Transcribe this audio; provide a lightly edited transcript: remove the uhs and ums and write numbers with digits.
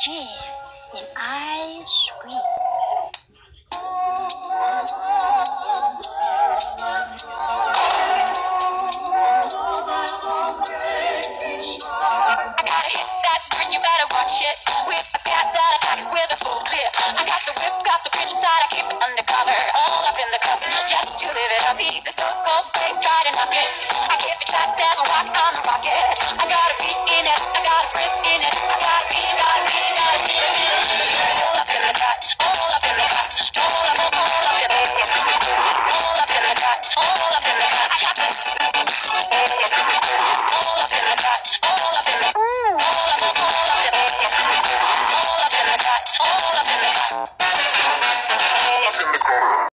Jam and ice cream. I got a hit that's green, you better watch it. With a cat that I pack it with a full clip. I got the whip, got the bridge inside, I keep it undercover. All up in the cup, just to live it up. See the stone cold face, try to knock it. I keep it trapped down, rock on the rocket. I got a beat in it, I got a rip in it. I got a beat, got a beat, got a beat. All up in the cut, all up in the cut. All up in the cut, all up in the cut. I got the